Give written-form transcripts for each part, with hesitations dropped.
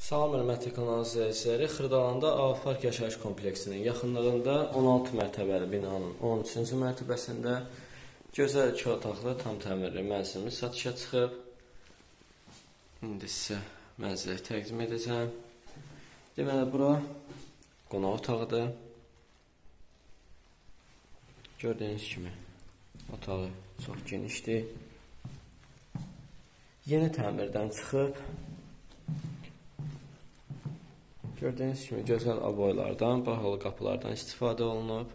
Salam, hörmətli kanal izləyiciləri. Xırdalanda Avpark yaşayış kompleksinin yaxınlığında 16 mərtəbəli binanın 13-cü mərtəbəsində gözəl 2 otaqlı tam təmirli mənzilimiz satışa çıxıb. İndi sizə mənzili təqdim edəcəm. Deməli, bura qonaq otağıdır. Gördüyünüz kimi otağı çox genişdir. Yeni təmirdən çıxıb. Gördüyünüz kimi gözəl aboylardan, bahalı qapılardan istifadə olunub.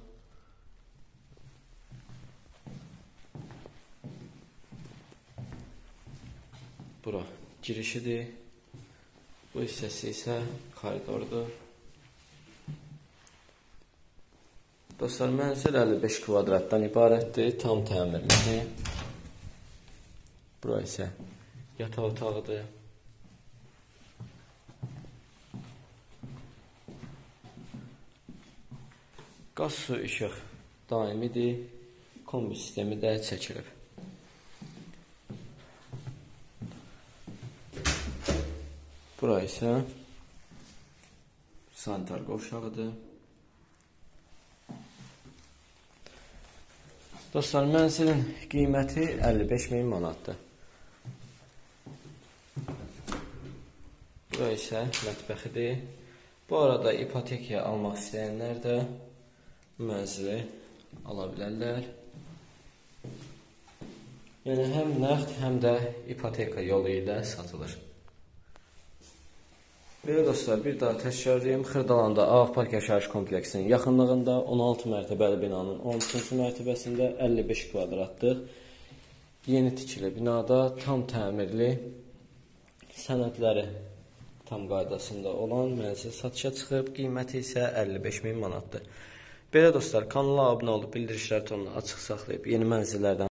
Bura girişidir. Bu hissəsi isə koridordur. Dostlar, mənzil 55 kvadratdan ibarətdir, tam təmirlidir. Bura isə yataq otağıdır. Qaz, su, işıq daimidir. Kombi sistemi də çəkilib. Bura isə sanitar qovşağıdır. Dostlar, mənzilin qiyməti 55.000 manatdır. Bura isə mətbəxidir. Bu arada ipotekaya almaq istəyənlər də mənzili ala bilərlər. Yəni, həm nəqd, həm də ipoteka yolu ilə satılır. Belə dostlar, bir daha təşkil Xırdalanda Avpark yaşayış kompleksinin yaxınlığında 16 mərtəbəli binanın 13-cü mərtəbəsində 55 kvadratlıq yeni tikili binada tam təmirli, sənədləri tam qaydasında olan mənzil satışa çıxıb, qiyməti isə 55.000 manatdır. Belə dostlar, kanala abunə olub bildirişlər tonunu açıq saxlayıb yeni mənzillərdən